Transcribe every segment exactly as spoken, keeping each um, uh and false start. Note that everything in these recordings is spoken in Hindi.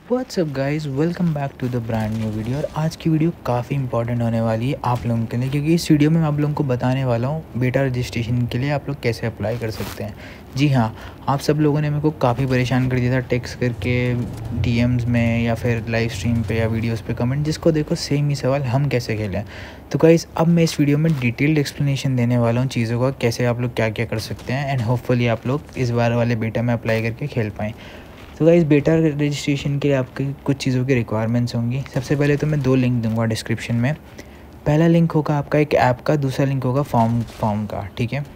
WhatsApp guys, welcome back to the brand new video. और आज की वीडियो काफ़ी इंपॉर्टेंट होने वाली है आप लोगों के लिए, क्योंकि इस वीडियो में मैं आप लोगों को बताने वाला हूँ बेटा रजिस्ट्रेशन के लिए आप लोग कैसे अप्लाई कर सकते हैं। जी हाँ, आप सब लोगों ने मेरे को काफ़ी परेशान कर दिया था टेक्स्ट करके, डीएम्स में या फिर लाइव स्ट्रीम पे या वीडियोस पे कमेंट, जिसको देखो सेम ही सवाल, हम कैसे खेलें। तो गाइस अब मैं इस वीडियो में डिटेल्ड एक्सप्लेनेशन देने वाला हूँ चीज़ों का, कैसे आप लोग क्या क्या कर सकते हैं एंड होपफुली आप लोग इस बार वाले बेटा में अप्लाई करके खेल पाएँ। तो गाइस बेटा रजिस्ट्रेशन के लिए आपकी कुछ चीज़ों की रिक्वायरमेंट्स होंगी। सबसे पहले तो मैं दो लिंक दूंगा डिस्क्रिप्शन में। पहला लिंक होगा आपका एक ऐप का, दूसरा लिंक होगा फॉर्म फॉर्म का, ठीक है।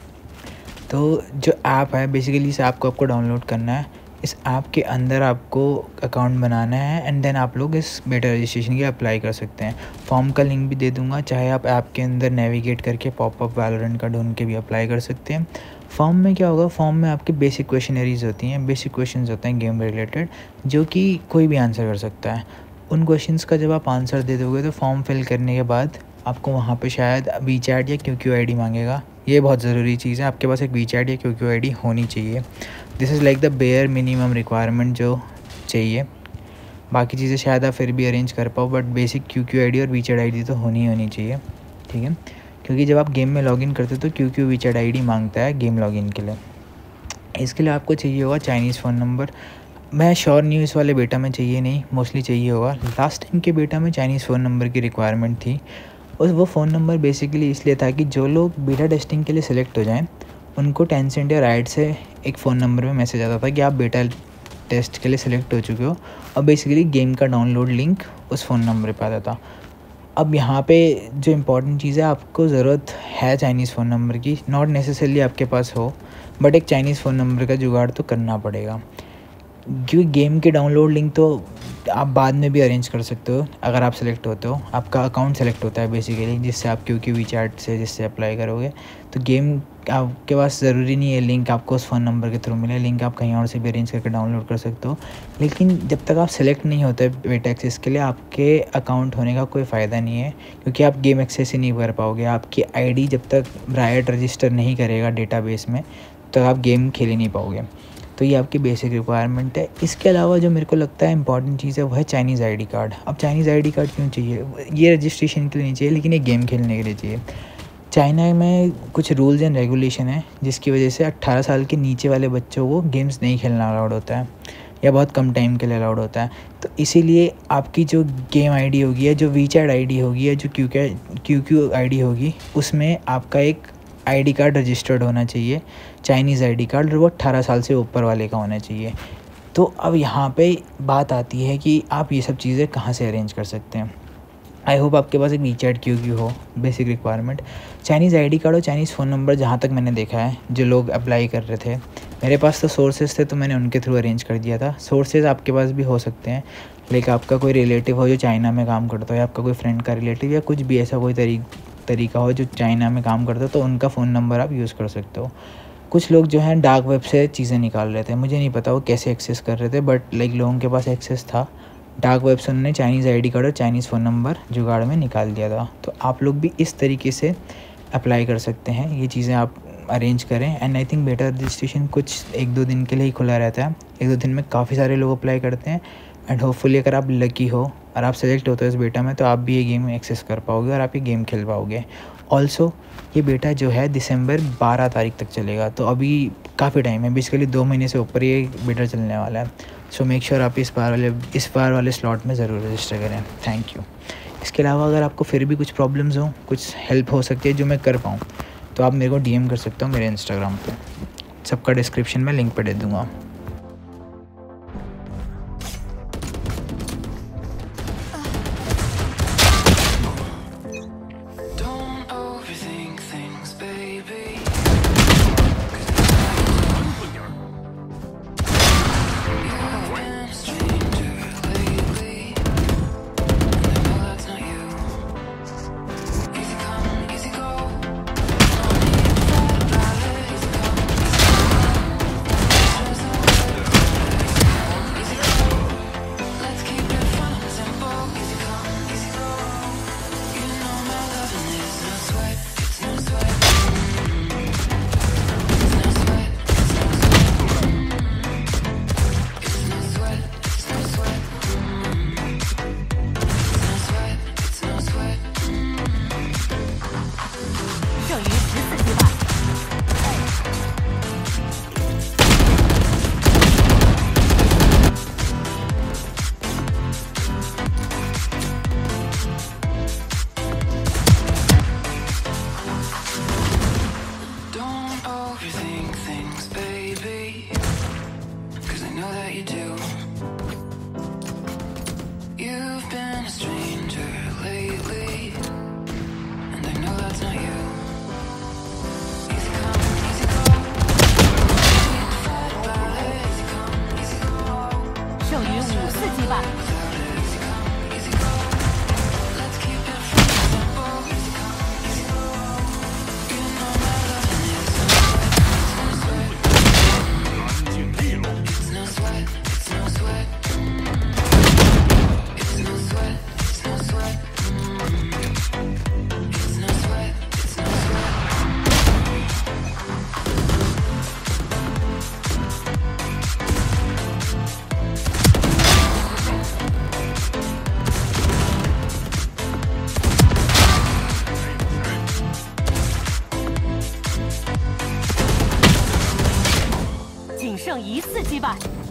तो जो ऐप है बेसिकली इस ऐप को आपको डाउनलोड करना है। इस ऐप के अंदर आपको अकाउंट बनाना है एंड देन आप लोग इस बेटा रजिस्ट्रेशन के लिए अप्लाई कर सकते हैं। फॉर्म का लिंक भी दे दूंगा, चाहे आप ऐप के अंदर नेविगेट करके पॉपअप वैलोरेंट का ढूंढ के भी अप्लाई कर सकते हैं। फॉर्म में क्या होगा, फॉर्म में आपकी बेसिक क्वेश्चनरीज होती हैं, बेसिक क्वेश्चंस होते हैं गेम रिलेटेड, जो कि कोई भी आंसर कर सकता है। उन क्वेश्चंस का जब आप आंसर दे दोगे तो फॉर्म फिल करने के बाद आपको वहाँ पे शायद वी चैट या क्यू क्यू आई डी मांगेगा। ये बहुत ज़रूरी चीज़ है, आपके पास एक वी चैट या क्यू क्यू आई डी होनी चाहिए। This is like the bare minimum requirement जो चाहिए। बाकी चीज़ें शायद आप फिर भी अरेंज कर पाओ, but basic Q Q I D और वी चैट आई डी तो होनी होनी चाहिए, ठीक है। क्योंकि जब आप गेम में लॉगिन करते हो तो Q Q WeChat I D मांगता है गेम लॉगिन के लिए। इसके लिए आपको चाहिए होगा चाइनीज़ फ़ोन नंबर। मैं श्योर नहीं हूँ इस वाले बेटा में चाहिए नहीं, मोस्टली चाहिए होगा। लास्ट टाइम के बेटा में चाइनीज़ फ़ोन नंबर की रिक्वायरमेंट थी, और वो फ़ोन नंबर बेसिकली इसलिए था कि जो लोग बेटा टेस्टिंग के लिए सिलेक्ट हो जाएं उनको टेंसेंट या राइट से एक फ़ोन नंबर में मैसेज आता था कि आप बेटा टेस्ट के लिए सिलेक्ट हो चुके हो, और बेसिकली गेम का डाउनलोड लिंक उस फ़ोन नंबर पर आता था। अब यहाँ पे जो इम्पोर्टेंट चीज़ है, आपको ज़रूरत है चाइनीज़ फ़ोन नंबर की, नॉट नेसेसरली आपके पास हो, बट एक चाइनीज़ फ़ोन नंबर का जुगाड़ तो करना पड़ेगा। क्योंकि गेम के डाउनलोड लिंक तो आप बाद में भी अरेंज कर सकते हो अगर आप सेलेक्ट होते हो। आपका अकाउंट सेलेक्ट होता है बेसिकली, जिससे आप क्योंकि वी चैट से जिससे अप्लाई करोगे, तो गेम आपके पास ज़रूरी नहीं है लिंक आपको उस फ़ोन नंबर के थ्रू मिले। लिंक आप कहीं और से भी अरेंज करके डाउनलोड कर सकते हो। लेकिन जब तक आप सेलेक्ट नहीं होते बेटा एक्सेस के लिए, आपके अकाउंट होने का कोई फ़ायदा नहीं है, क्योंकि आप गेम एक्सेस ही नहीं कर पाओगे। आपकी आईडी जब तक रायट रजिस्टर नहीं करेगा डेटाबेस में, तो आप गेम खेल ही नहीं पाओगे। तो ये आपकी बेसिक रिक्वायरमेंट है। इसके अलावा जो मेरे को लगता है इंपॉर्टेंट चीज़ है वो है चाइनीज़ आईडी कार्ड। अब चाइनीज़ आईडी कार्ड क्यों चाहिए? ये रजिस्ट्रेशन के लिए नहीं चाहिए, लेकिन ये गेम खेलने के लिए चाहिए। चाइना में कुछ रूल्स एंड रेगुलेशन है जिसकी वजह से अट्ठारह साल के नीचे वाले बच्चों को गेम्स नहीं खेलना अलाउड होता है, या बहुत कम टाइम के लिए अलाउड होता है। तो इसीलिए आपकी जो गेम आईडी होगी या जो वी चैट आईडी होगी या जो क्यू क्यू क्यू आईडी होगी, उसमें आपका एक आईडी कार्ड रजिस्टर्ड होना चाहिए, चाइनीज़ आईडी कार्ड, और वो अट्ठारह साल से ऊपर वाले का होना चाहिए। तो अब यहाँ पे बात आती है कि आप ये सब चीज़ें कहाँ से अरेंज कर सकते हैं। आई होप आपके पास एक वी चैट क्यू क्यू हो, basic requirement. Chinese ID card और चाइनीज़ फ़ोन नंबर, जहाँ तक मैंने देखा है जो लोग अप्लाई कर रहे थे, मेरे पास तो सोर्सेज थे तो मैंने उनके थ्रू अरेंज कर दिया था। सोर्सेज आपके पास भी हो सकते हैं, लेकिन आपका कोई रिलेटिव हो जो चाइना में काम करता हो, या आपका कोई फ्रेंड का रिलेटिव, या कुछ भी ऐसा कोई तरी तरीका हो जो चाइना में काम करता हो, तो उनका फ़ोन नंबर आप यूज़ कर सकते हो। कुछ लोग जो हैं डार्क वेब से चीज़ें निकाल रहे थे, मुझे नहीं पता वो कैसे एक्सेस कर रहे थे, बट लाइक लोगों के पास एक्सेस था। डार्क वेब से उन्होंने चाइनीज़ आईडी कार्ड और चाइनीज़ फ़ोन नंबर जुगाड़ में निकाल दिया था। तो आप लोग भी इस तरीके से अप्लाई कर सकते हैं, ये चीज़ें आप अरेंज करें। And I think beta registration कुछ एक दो दिन के लिए ही खुला रहता है, एक दो दिन में काफ़ी सारे लोग अप्लाई करते हैं। एंड होपफुली अगर आप लकी हो और आप सेलेक्ट होते हो इस बेटा में, तो आप भी ये गेम एक्सेस कर पाओगे और आप ये गेम खेल पाओगे। ऑल्सो ये बेटा जो है दिसंबर बारह तारीख तक चलेगा, तो अभी काफ़ी टाइम है, बेसिकली दो महीने से ऊपर ये बेटा चलने वाला है। सो मेक श्योर आप इस बार वाले इस बार वाले स्लॉट में ज़रूर रजिस्टर करें। Thank you. इसके अलावा अगर आपको फिर भी कुछ प्रॉब्लम्स हो, कुछ हेल्प हो सकती है जो मैं कर पाऊँ, तो आप मेरे को डीएम कर सकते हो मेरे इंस्टाग्राम पे। सबका डिस्क्रिप्शन में लिंक पे दे दूँगा। 击败。仅剩一次击败。